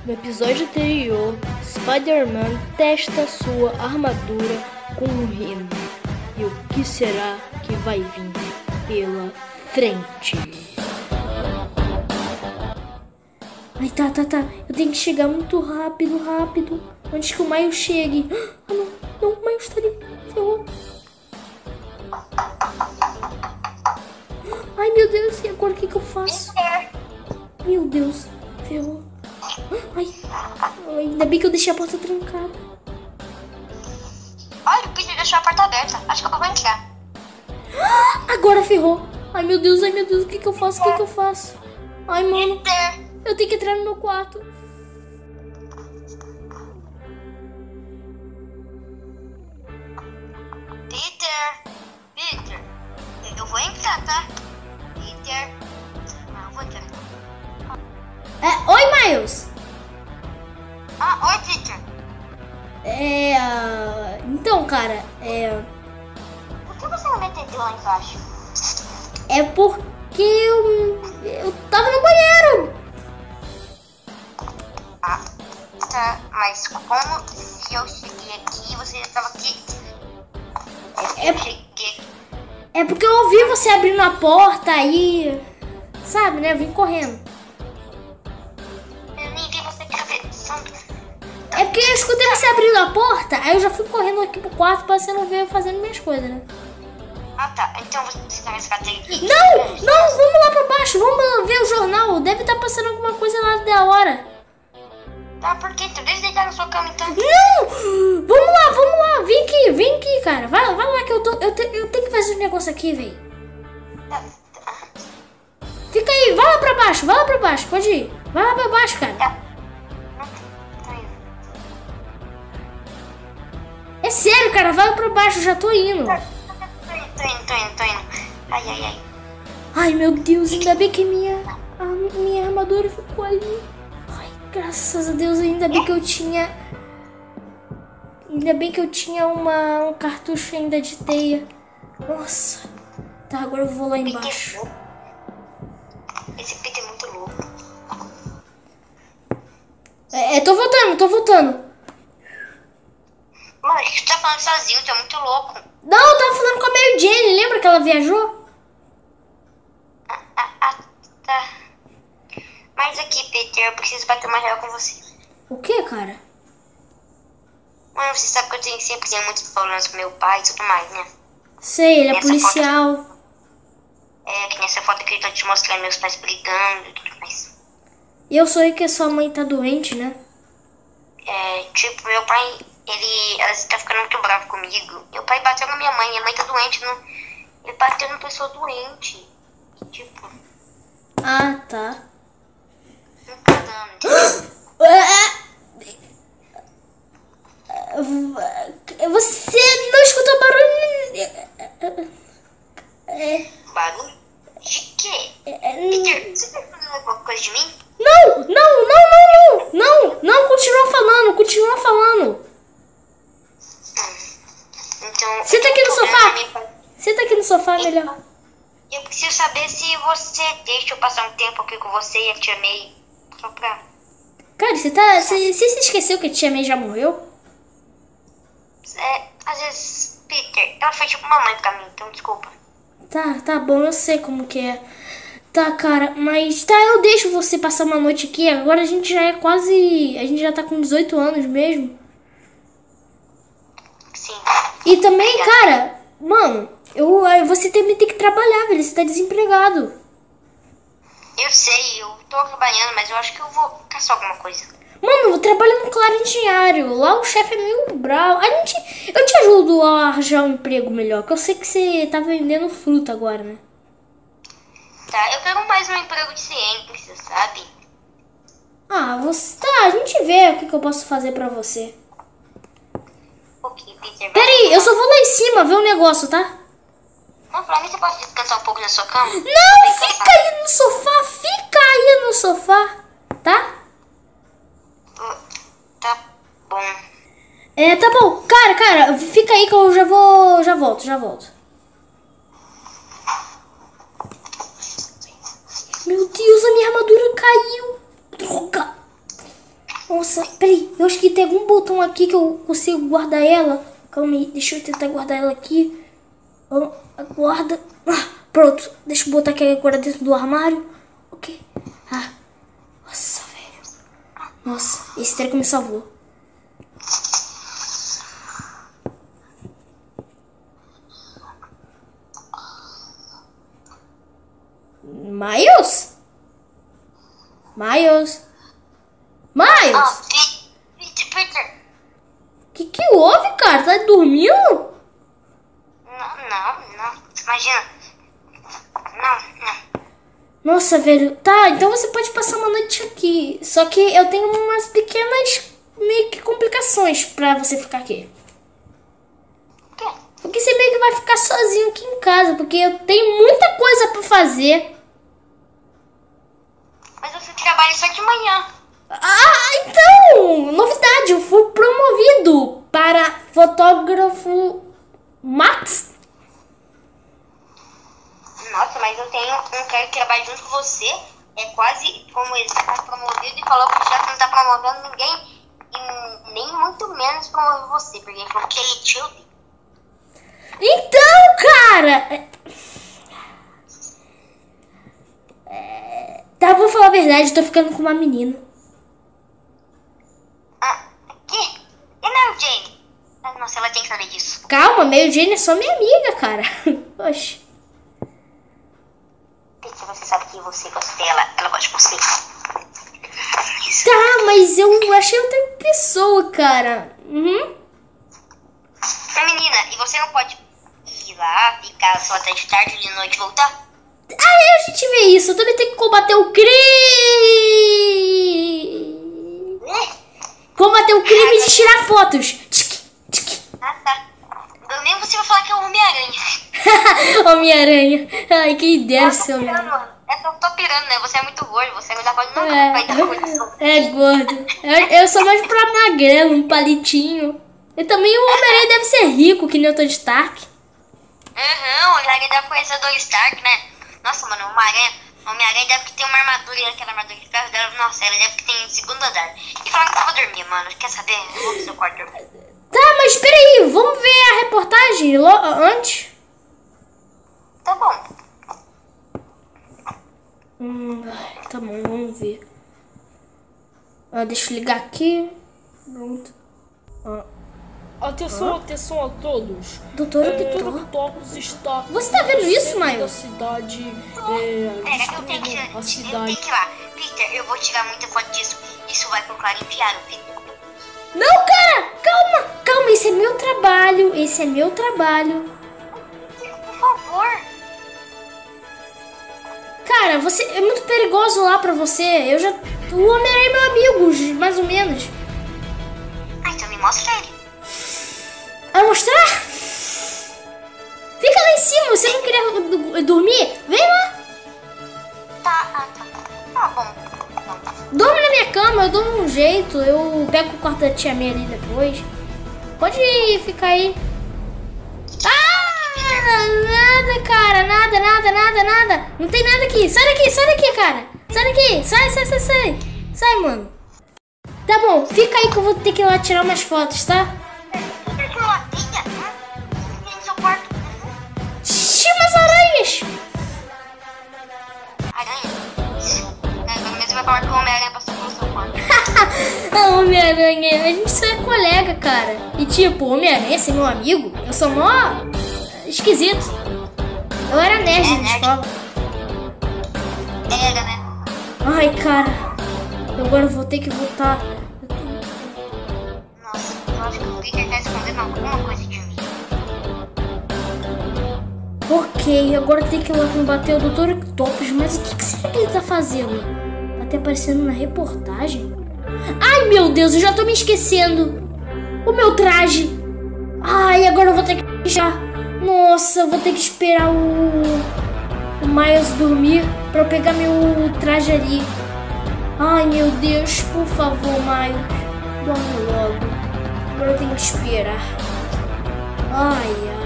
No episódio anterior, Spider-Man testa sua armadura com um rino. E o que será que vai vir pela frente? Ai, tá. Eu tenho que chegar muito rápido. Antes que o Miles chegue. Ah, não, o Miles tá ali. Ferrou. Ai, meu Deus, e agora o que eu faço? Meu Deus, ferrou. Ai, ainda bem que eu deixei a porta trancada. Olha, o Peter deixou a porta aberta. Acho que eu vou entrar. Agora ferrou. Ai, meu Deus, o que eu faço? Ai, mano, Peter! eu tenho que entrar no meu quarto. Peter! Eu vou entrar, tá? Peter! Ah, eu vou entrar. Oi, Miles. Oi, Peter! Então, cara, Por que você não me atendeu lá embaixo? é porque eu tava no banheiro. Tá, mas como se eu cheguei aqui, você já estava aqui? Eu cheguei. É porque eu ouvi você abrindo a porta aí, sabe, né? Eu vim correndo. Eu nem vi você cabeçando. É porque eu escutei você abrindo a porta, aí eu já fui correndo aqui pro quarto pra você não ver eu fazendo minhas coisas, né? Tá. Então você tá me escatando aqui? Não, vamos lá pra baixo, vamos ver o jornal. Deve estar passando alguma coisa lá da hora. Tá, por quê? Tu deixa deitar na sua cama, então. Não! Vamos lá, vem aqui, cara. Vai lá que eu tenho que fazer um negócio aqui, velho. Tá. Fica aí, vai lá pra baixo, pode ir. Vai lá pra baixo, cara. Tá. Tô indo. É sério, cara, vai lá pra baixo, eu já tô indo. Tô indo. Ai. Ai, meu Deus, ainda bem que minha armadura ficou ali. Ai, graças a Deus, ainda bem que eu tinha um cartucho ainda de teia. Nossa. Tá, agora eu vou lá embaixo. Esse Peter é muito louco. Tô voltando. Mano, você tá falando sozinho, tu é muito louco. Não, eu tava falando com a Mary Jane, lembra que ela viajou? Tá. Mas aqui, Peter, eu preciso bater uma real com você. O que, cara? Mano, você sabe que eu sempre tenho muitos problemas com meu pai e tudo mais, né? Sei, ele é Nessa policial. Que nessa foto que eu tô te mostrando meus pais brigando e tudo mais. E eu sei que a sua mãe tá doente, né? Tipo, meu pai, ela tá ficando muito bravo comigo. Meu pai bateu na minha mãe tá doente, ele bateu numa pessoa doente. Tipo, Ah, tá. não tá dando, entendeu? Você não escutou barulho? Barulho? De quê? Peter, você tá falando alguma coisa de mim? Não, continua falando. Então, Senta aqui no sofá. Senta aqui no sofá, Então, melhor. eu preciso saber se você deixa eu passar um tempo aqui com você e a tia May. Só pra... Cara, você esqueceu que a tia May já morreu? Às vezes, Peter, ela foi tipo mamãe pra mim, então desculpa. Tá bom, eu sei como que é. Tá, cara, mas tá, eu deixo você passar uma noite aqui. Agora a gente já tá com 18 anos mesmo. Sim. E também, cara, mano, você também tem que trabalhar, velho. Você tá desempregado. Eu sei, eu tô trabalhando, mas eu acho que eu vou caçar alguma coisa. Mano, eu trabalho no Clarendiário. Lá o chefe é meio bravo. Eu te ajudo a arranjar um emprego melhor, que eu sei que você tá vendendo fruta agora, né? Tá, eu quero mais um emprego de ciência, sabe? Ah, a gente vê o que eu posso fazer pra você. Ok, Peter. Peraí, eu só vou lá em cima ver o negócio, tá? Não, pra mim você pode descansar um pouco na sua cama? Não, fica aí no sofá, tá? Tá bom. Tá bom. Cara, fica aí que eu já volto. Meu Deus, a minha armadura caiu. Droga. Nossa, peraí, eu acho que tem algum botão aqui que eu consigo guardar ela. Calma aí, deixa eu tentar guardar ela aqui. Guarda. Pronto, deixa eu botar aqui agora dentro do armário. Ok. Nossa, velho. Nossa, esse treco me salvou. Miles? Miles? Peter. Que houve, cara? Tá dormindo? Não. Imagina. Não. Nossa, velho. Tá, então você pode passar uma noite aqui. Só que eu tenho umas pequenas meio que complicações pra você ficar aqui. O quê? Porque você meio que vai ficar sozinho aqui em casa. Porque eu tenho muita coisa pra fazer. Mas você trabalha só de manhã. Então, novidade, eu fui promovido para fotógrafo Max. Nossa, mas eu tenho um cara que trabalha junto com você. É quase como ele está promovido e falou que já não está promovendo ninguém. E nem muito menos promover você, porque ele falou que ele é tilde. Então, cara... Tá, vou falar a verdade, eu tô ficando com uma menina. Que? E não, Jane? Nossa, ela tem que saber disso. Calma, Mary Jane é só minha amiga, cara. Oxe. Peter, você sabe que você gosta dela, ela gosta de você. Tá, mas eu achei outra pessoa, cara. Menina, e você não pode ir lá, ficar só até de tarde, de noite e voltar? A gente vê isso. Eu também tenho que combater o crime. Combater o crime de tirar fotos. Tá. Nem você vai falar que é o Homem-Aranha. Homem-Aranha. Ai, quem dera ser Homem-Aranha. Eu tô pirando, né? Você é muito gordo, você não pode não vai dar condição. É gordo. Eu sou mais pra magrelo, um palitinho. E também o Homem-Aranha deve ser rico, que nem o Tony Stark. O Homem-Aranha deve conhecer o Tony Stark, né? Nossa, mano, o Homem-Aranha deve que ter uma armadura, e aquela armadura de ferro dela, nossa, ele deve que tem segundo andar. E falando que eu vou dormir, mano, quer saber? Eu vou pro seu quarto dormir. Tá, mas peraí, vamos ver a reportagem antes? Tá bom. Tá bom, vamos ver. Deixa eu ligar aqui. Pronto. Atenção a todos. Doutor Doutor Octopus está... Você tá vendo isso, da Miles? cidade, Pera, eu tenho que ir lá. Peter, eu vou tirar muita foto disso. Isso vai pro Clarim Diário, Peter. Não, cara! Calma, esse é meu trabalho. Por favor. Cara, você é muito perigoso lá pra você. O Homem-Aranha é meu amigo, mais ou menos. Então me mostra ele. Vai mostrar? Fica lá em cima, você não queria dormir? Vem lá. Tá bom. Dorme na minha cama, eu dou um jeito. Eu pego o quarto da tia May ali depois. Pode ficar aí. Nada, cara. Nada. Não tem nada aqui. Sai daqui, cara. Sai daqui. Sai. Sai, mano. Tá bom, fica aí que eu vou ter que ir lá tirar umas fotos, tá? Tem uma latinha? No seu quarto. Tinha umas aranhas. Aranha? Agora mesmo vai falar que o Homem-Aranha passou pelo seu quarto. Homem-Aranha, a gente só é colega, cara. E tipo, Homem-Aranha ser meu amigo, eu sou mó esquisito. Eu era nerd na escola. Era, né? Ai, cara. Agora eu vou ter que voltar. Nossa, eu acho que o Peter tá escondendo alguma coisa de mim. Ok, agora tem que ir lá combater o Dr. Octopus. Mas o que será que ele tá fazendo? Tá até aparecendo na reportagem. Ai, meu Deus, eu já tô me esquecendo. O meu traje. Ai, agora eu vou ter que deixar. Nossa, eu vou ter que esperar o Miles dormir pra eu pegar meu traje ali. Ai, meu Deus, por favor, Miles. Dorme logo. Agora eu tenho que esperar. Ai.